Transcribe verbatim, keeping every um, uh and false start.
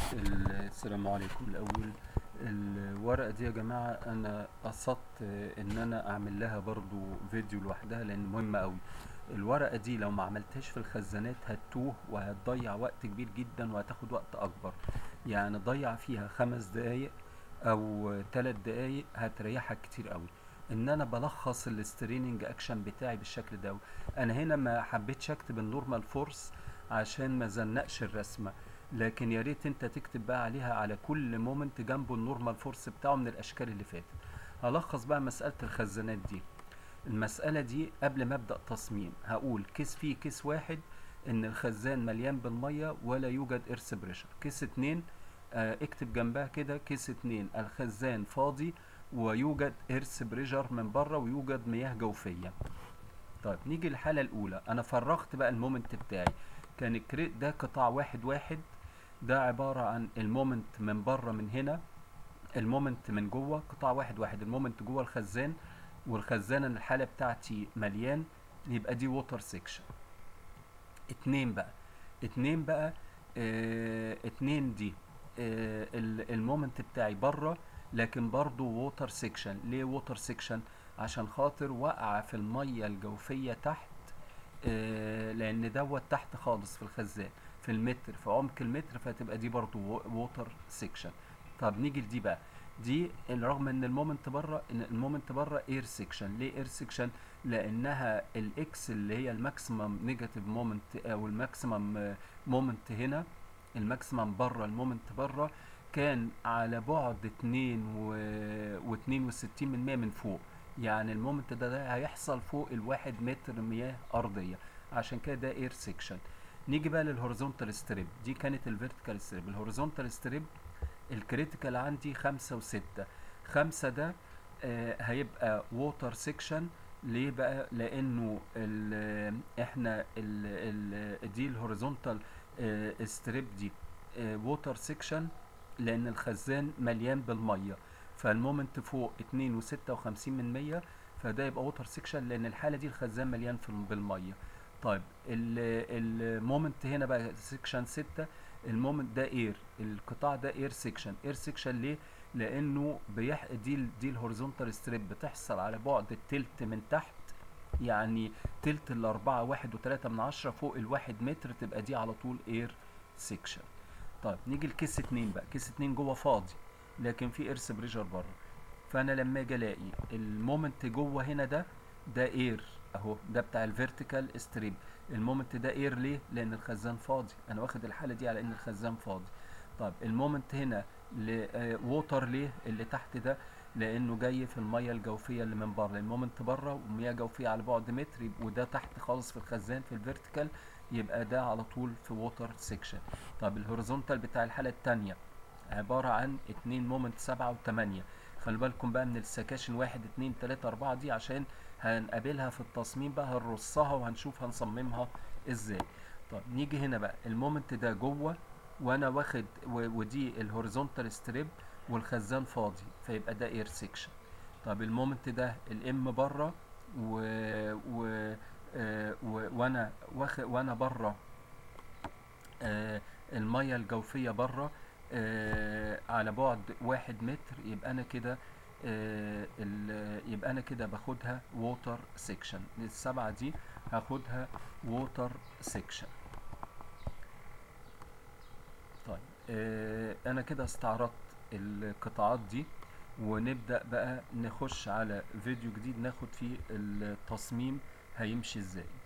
السلام عليكم. الاول الورقه دي يا جماعه انا قصدت ان انا اعمل لها برضو فيديو لوحدها لان مهمه قوي. الورقه دي لو ما عملتهاش في الخزانات هتتوه وهتضيع وقت كبير جدا وهتاخد وقت اكبر، يعني ضيع فيها خمس دقايق او ثلاث دقايق هتريحك كتير قوي. ان انا بلخص الستريننج اكشن بتاعي بالشكل ده. انا هنا ما حبيتش اكتب النورمال فورس عشان ما زنقش الرسمه، لكن يا ريت انت تكتب بقى عليها على كل مومنت جنبه النورمال فورس بتاعه من الاشكال اللي فاتت. هلخص بقى مسألة الخزانات دي. المسألة دي قبل ما ابدأ تصميم هقول كيس فيه كيس واحد ان الخزان مليان بالمية ولا يوجد ايرث بريشر. كيس اتنين اه اكتب جنبها كده كيس اتنين الخزان فاضي ويوجد ايرث بريشر من بره ويوجد مياه جوفية. طيب نيجي للحالة الأولى. أنا فرغت بقى المومنت بتاعي. كان الكريت ده قطاع واحد واحد، ده عبارة عن المومنت من بره من هنا، المومنت من جوه قطاع واحد واحد، المومنت جوه الخزان، والخزان أنا الحالة بتاعتي مليان، يبقى دي ووتر سيكشن. اتنين بقى اتنين بقى اه اتنين دي اه المومنت بتاعي بره لكن برضو ووتر سيكشن. ليه ووتر سيكشن؟ عشان خاطر وقع في المية الجوفية تحت، آه لان دوت تحت خالص في الخزان في المتر في عمق المتر، فتبقى دي برضو ووتر سيكشن. طب نيجي لدي بقى. دي رغم ان المومنت بره ان المومنت بره اير سيكشن. ليه اير سيكشن؟ لانها الاكس اللي هي الماكسيمم نيجاتيف مومنت او الماكسيمم مومنت هنا، الماكسيمم بره المومنت بره كان على بعد اتنين واتنين وستين من مية من فوق، يعني المومنت ده, ده هيحصل فوق الواحد متر مياه ارضيه، عشان كده ده اير سيكشن. نيجي بقى للهوريزونتال ستريب. دي كانت الفيرتيكال ستريب. الهوريزونتال ستريب الكريتيكال عندي خمسة وستة. خمسة ده آه هيبقى ووتر سيكشن. ليه بقى؟ لانه ال احنا ال ال دي الهوريزونتال آه ستريب دي ووتر سيكشن لان الخزان مليان بالميه، فالمومنت فوق اتنين وستة وخمسين من مية، فده يبقى ووتر سيكشن لان الحاله دي الخزان مليان بالميه. طيب المومنت هنا بقى سيكشن ستة، المومنت ده اير، القطاع ده اير سيكشن. اير سيكشن ليه؟ لانه بيح دي دي الهوريزونتال ستريب بتحصل على بعد التلت من تحت، يعني تلت الاربعة واحد وتلاتة من عشرة فوق الواحد متر، تبقى دي على طول اير سيكشن. طيب نيجي لكيس اتنين بقى. كيس اتنين جوه فاضي لكن في ايرث بريشر بره، فانا لما اجي الاقي المومنت جوه هنا ده ده اير اهو، ده بتاع الفيرتيكال ستريب. المومنت ده اير ليه؟ لان الخزان فاضي، انا واخد الحاله دي على ان الخزان فاضي. طيب المومنت هنا ووتر ليه؟ اللي تحت ده لانه جاي في الميه الجوفيه اللي من بره، المومنت بره ومياه جوفيه على بعد متر، وده تحت خالص في الخزان في الفيرتيكال، يبقى ده على طول في ووتر سيكشن. طب الهوريزونتال بتاع الحاله الثانيه عباره عن اتنين مومنت سبعة وتمانية. خلي بالكم بقى من السكاشن واحد اتنين تلاتة اربعة دي عشان هنقابلها في التصميم بقى، هنرصها وهنشوف هنصممها ازاي. طب نيجي هنا بقى. المومنت ده جوه وانا واخد ودي الهوريزونتال ستريب والخزان فاضي، فيبقى ده اير سيكشن. طب المومنت ده الام بره و, و... آه و... وانا واخد وانا بره آه الميه الجوفيه بره آه على بعد واحد متر، يبقى انا كده آه يبقى انا كده باخدها ووتر سيكشن. السبعه دي هاخدها ووتر سيكشن. طيب آه انا كده استعرضت القطاعات دي، ونبدأ بقى نخش على فيديو جديد ناخد فيه التصميم هيمشي ازاي.